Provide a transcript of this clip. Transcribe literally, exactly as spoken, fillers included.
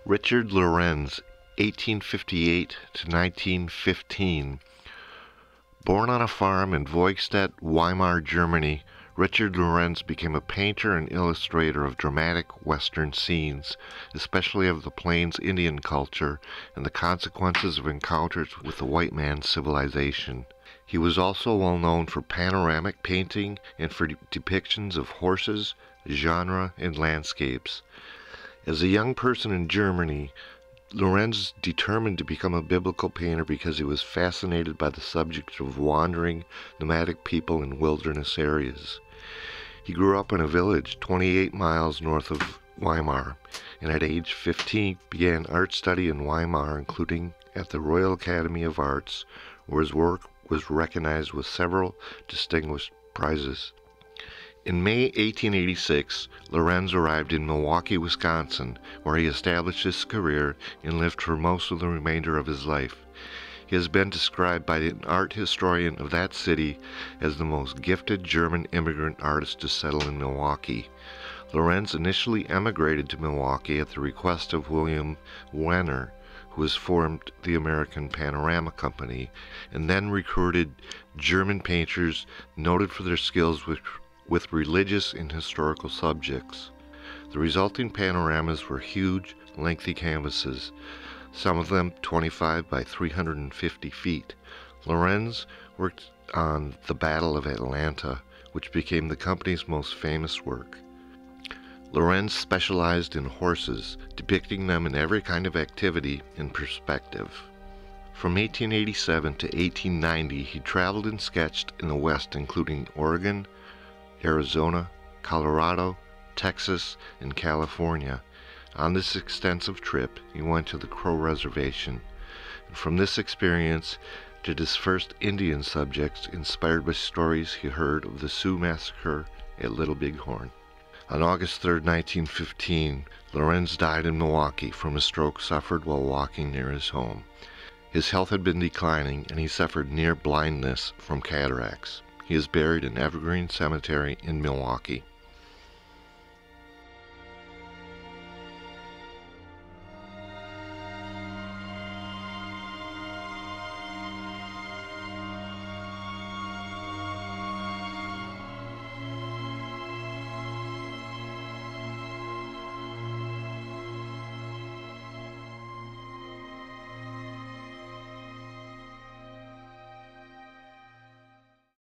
Richard Lorenz, eighteen fifty-eight to nineteen fifteen. Born on a farm in Voigtstadt, Weimar, Germany, Richard Lorenz became a painter and illustrator of dramatic Western scenes, especially of the Plains Indian culture and the consequences of encounters with the white man's civilization. He was also well known for panoramic painting and for de- depictions of horses, genre, and landscapes. As a young person in Germany, Lorenz determined to become a biblical painter because he was fascinated by the subject of wandering, nomadic people in wilderness areas. He grew up in a village twenty-eight miles north of Weimar, and at age fifteen began art study in Weimar, including at the Royal Academy of Arts, where his work was recognized with several distinguished prizes. In May eighteen eighty-six, Lorenz arrived in Milwaukee, Wisconsin, where he established his career and lived for most of the remainder of his life. He has been described by an art historian of that city as the most gifted German immigrant artist to settle in Milwaukee. Lorenz initially emigrated to Milwaukee at the request of William Wenner, who has formed the American Panorama Company, and then recruited German painters noted for their skills with with religious and historical subjects. The resulting panoramas were huge, lengthy canvases, some of them twenty-five by three hundred fifty feet. Lorenz worked on the Battle of Atlanta, which became the company's most famous work. Lorenz specialized in horses, depicting them in every kind of activity in perspective. From eighteen eighty-seven to eighteen ninety, he traveled and sketched in the West, including Oregon, Arizona, Colorado, Texas, and California. On this extensive trip, he went to the Crow Reservation, and from this experience did his first Indian subjects inspired by stories he heard of the Sioux Massacre at Little Bighorn. On August third, nineteen fifteen, Lorenz died in Milwaukee from a stroke suffered while walking near his home. His health had been declining, and he suffered near blindness from cataracts. He is buried in Evergreen Cemetery in Milwaukee.